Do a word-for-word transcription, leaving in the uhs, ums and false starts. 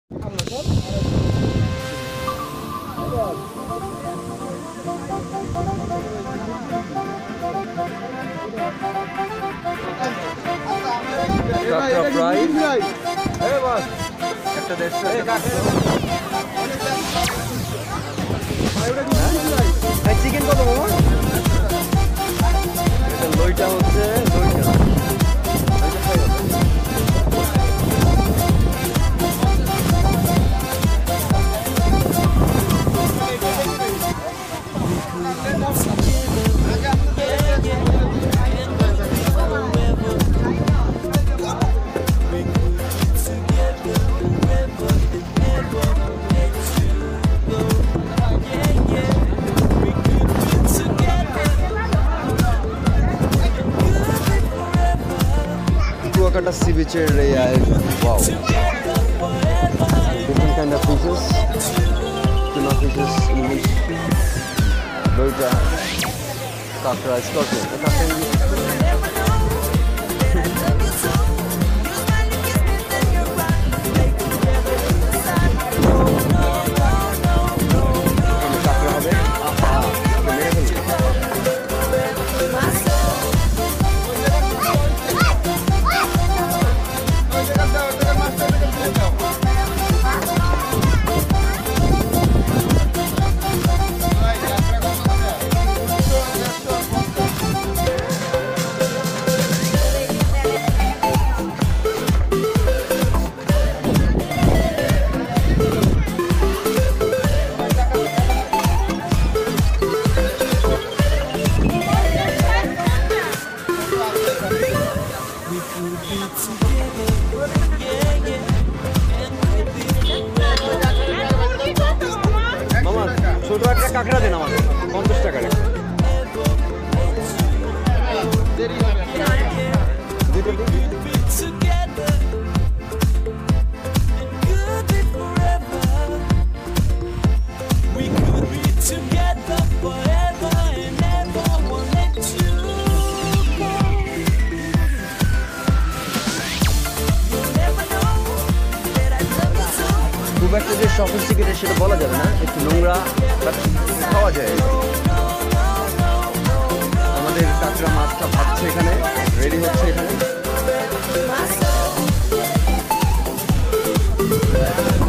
একটা দেড়শো চিকেন কত মামা? লইটা হচ্ছে লইটা Kuakata sea beach area. Wow. Different kind of fishes. Tuna fishes, English. Loita. Kakra, scorpion. ছোট একটা কাঁকড়া দেন আমাকে পঞ্চাশ টাকার একটা খুব একটা যে সফিস্টিকেটেড সেটা বলা যাবে না, একটু নোংরা বাট খাওয়া যায়। আমাদের কাঁকড়া মাছটা ভাজছে এখানে, রেডি হচ্ছে এখানে।